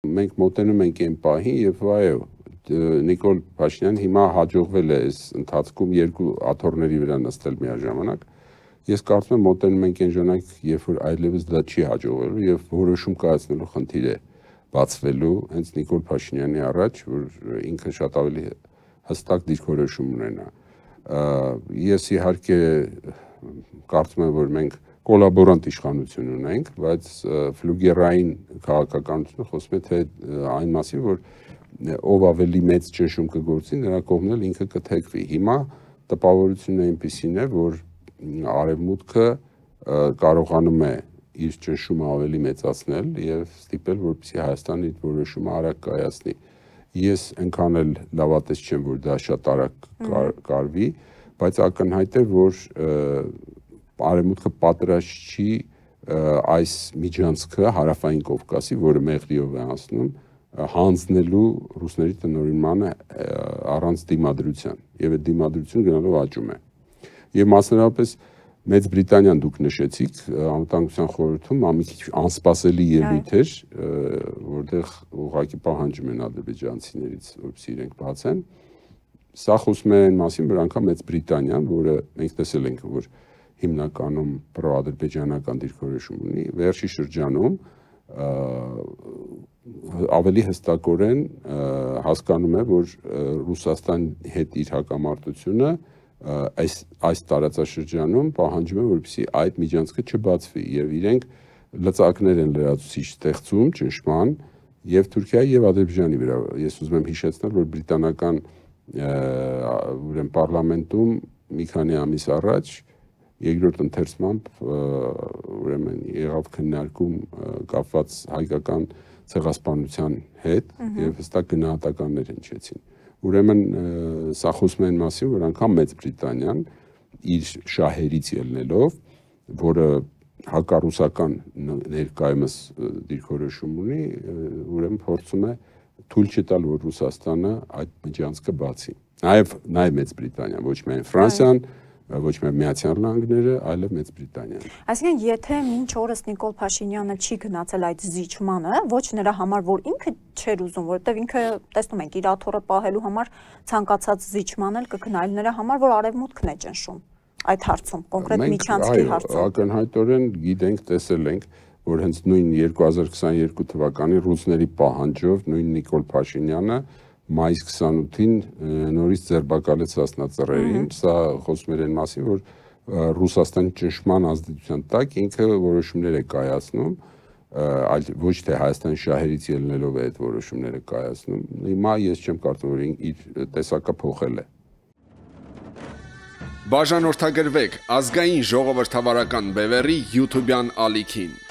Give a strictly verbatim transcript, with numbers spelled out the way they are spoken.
մենք մոտենում ենք այն պահին, երբ այո, Նիկոլ Փաշինյանը հիմա հաջողվել է այս ընթացքում երկու աթոռների վրա նստել միաժամանակ։ Ես կարծում եմ մոտենում ենք այն ժամանակ, երբ որ այլևս դա չի հաջողվելու եւ որոշում կայացնելու խնդիր է բացվելու հենց Նիկոլ Փաշինյանի առաջ, որ ինքը շատ ավելի հստակ դիրքորոշում ունենա։ Ես իհարկե կարծում եմ, որ մենք կոլաբորանտ իշխանություն ունենք, բայց ֆլուգերային քաղաքականությունը խոսում է թե այն մասին, որ ով ավելի մեծ ճնշում կգործի, նրա կողմն էլ ինքը կթեքվի։ Հիմա տպավորությունն այնպիսին է, որ Արևմուտքը կարողանում է իր ճնշումը ավելի մեծացնել եւ ստիպել, որպեսզի Հայաստանի այդ որոշումը արագ կայացնի։ Ես այնքան էլ լավատես չեմ, որ դա շատ արագ կարվի, բայց ակնհայտ է, որ Արևմուտքը պատրաստ չի այս միջանցքը Հարավային Կովկասի, որը մեղրիով է անցնում, հանձնելու ռուսների տնօրինմանը առանց դիմադրության, եւ այդ դիմադրությունը գնալով աճում է։ Եվ մասնավորապես Մեծ Բրիտանիան դուք նշեցիք, Անվտանգության խորհրդում մի քիչ անսպասելի ելույթ էր, որտեղ ուղղակի պահանջում են ադրբեջանցիներից, որպեսզի իրենք բացեն։ Սա խոսում է այն մասին, որ անգամ Մեծ Բրիտանիան, որը մենք տեսել ենք, որ հիմնականում պրոադրբեջանական դիրքորոշում ունի, վերջի շրջանում ավելի հստակորեն հասկանում է, որ Ռուսաստանի հետ իր հակամարտությունը այս այս տարածաշրջանում պահանջում է, որպեսզի այդ միջանցքը չբացվի եւ իրենք լծակներ են լրացուցիչ ստեղծում ճնշման եւ Թուրքիայի եւ Ադրբեջանի վրա։ Ես ուզում եմ հիշեցնել, որ բրիտանական ուրեմն պարլամենտում մի քանի ամիս առաջ երկրորդ ընթերցմամբ ուրեմն եղավ քննարկում կապված հայկական ցեղասպանության հետ եւ հստակ գնահատականներ հնչեցին։ Ուրեմն սա խոսում է այն մասին, որ անգամ Մեծ Բրիտանիան իր շահերից ելնելով, որը հակառուսական ներկայումս դիրքորոշում ունի, ուրեմն փորձում է թույլ չտալ, որ Ռուսաստանը այդ միջանցքը բացի։ Նաև նաև Մեծ Բրիտանիան, ոչ միայն Ֆրանսիան, ոչ միայն Միացյալ Նահանգները, այլև Մեծ Բրիտանիան։ Այսինքն, եթե մինչ օրս Նիկոլ Փաշինյանը չի գնացել այդ զիջմանը, ոչ նրա համար, որ ինքը չէր ուզում, որովհետև ինքը տեսնում ենք իր աթոռը պահելու համար ցանկացած զիջման էլ կգնա, այլ նրա համար, որ Արևմուտքն է ճնշում այդ հարցում, կոնկրետ միջանցքի հարցում։ Ակնհայտորեն գիտենք, տեսել ենք, որ հենց նույն երկու հազար քսաներկու թվականի ռուսների պահանջով նույն Նիկոլ Փաշինյանը մայիս քսանութին նորից ձերբակալեց Սասնա-Ծռերին, սա խոսում էր այն մասին, որ Ռուսաստանի ճնշման ազդեցության տակ ինքը որոշումներ է կայացնում, այլ ոչ թե Հայաստանի շահերից ելնելով է այդ որոշումները կայացնում։ Հիմա ես չեմ կարծում, որ իր տեսակը փոխել է։ Բաժանորդագրվեք ազգային ժողովրդավարական բևեռի YouTube-յան ալիքին։